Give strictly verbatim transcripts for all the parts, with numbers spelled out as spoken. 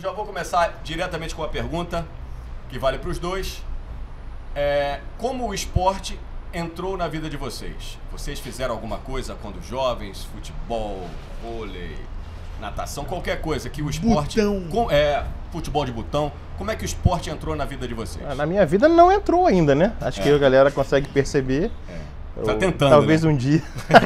já vou começar diretamente com a pergunta, que vale para os dois. É, como o esporte entrou na vida de vocês? Vocês fizeram alguma coisa quando jovens? Futebol, vôlei, natação, qualquer coisa que o esporte... Com, é, futebol de botão. Como é que o esporte entrou na vida de vocês? Na minha vida não entrou ainda, né? Acho é. que a galera consegue perceber. É. Tá tentando, talvez né? um dia.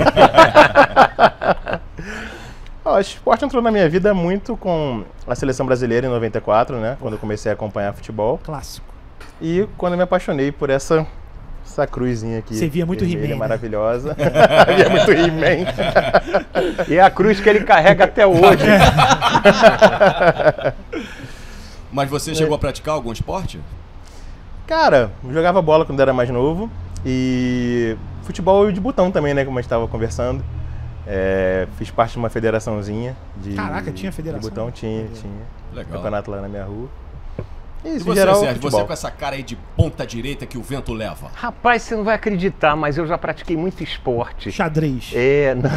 O esporte entrou na minha vida muito com a seleção brasileira em noventa e quatro, né? Quando eu comecei a acompanhar futebol. Clássico. E quando eu me apaixonei por essa, essa cruzinha aqui. Você via muito He-Man, né? Maravilhosa. Via muito He-Man. E é a cruz que ele carrega até hoje. Mas você chegou a praticar algum esporte? Cara, eu jogava bola quando era mais novo. E futebol de botão também, né? Como a gente estava conversando. É, fiz parte de uma federaçãozinha de, Caraca, tinha federação? De botão, tinha, tinha. Legal. Campeonato lá na minha rua. Isso, e você, geral, Sérgio, futebol. você com essa cara aí de ponta direita que o vento leva? Rapaz, você não vai acreditar, mas eu já pratiquei muito esporte. Xadrez. É, não,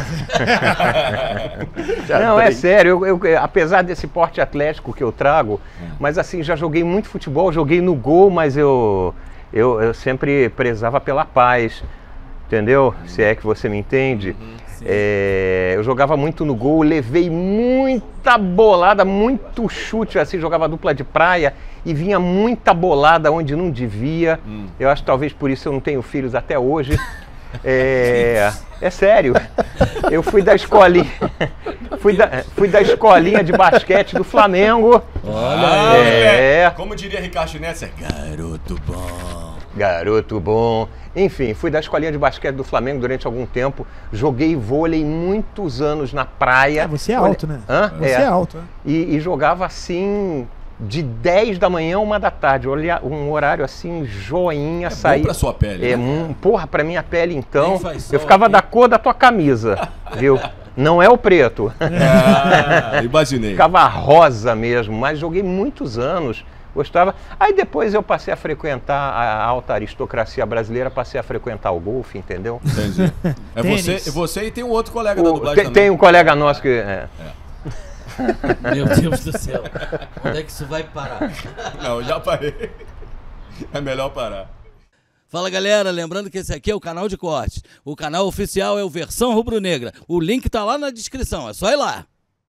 não é sério, eu, eu, apesar desse porte atlético que eu trago, é. mas assim, já joguei muito futebol, joguei no gol, mas eu, eu, eu sempre prezava pela paz, entendeu? Hum. Se é que você me entende. Uhum. É, eu jogava muito no gol, levei muita bolada, muito chute, assim, jogava dupla de praia e vinha muita bolada onde não devia. Hum. Eu acho que talvez por isso eu não tenho filhos até hoje. É, é sério. Eu fui da escolinha, fui da, fui da escolinha de basquete do Flamengo. Olha, é, é. Como diria Ricardo Schnetzer, garoto bom. Garoto bom. Enfim, fui da escolinha de basquete do Flamengo durante algum tempo. Joguei vôlei muitos anos na praia. É, você é alto, né? Hã? Você é, é alto. É. E, e jogava assim de dez da manhã a uma da tarde. Olha, um horário assim, joinha. É sair. bom pra sua pele, é, né? um, porra, pra minha pele então. Sol, eu ficava hein? da cor da tua camisa, viu? Não é o preto. Ah, imaginei. Ficava rosa mesmo, mas joguei muitos anos. Gostava. Aí depois eu passei a frequentar a alta aristocracia brasileira, passei a frequentar o golfe, entendeu? Entendi. É você, você e tem um outro colega da o, dublagem tem, também. tem um colega nosso que... É. É. Meu Deus do céu. Onde é que isso vai parar? Não, já parei. É melhor parar. Fala galera, lembrando que esse aqui é o canal de cortes. O canal oficial é o Versão Rubro Negra. O link tá lá na descrição, é só ir lá.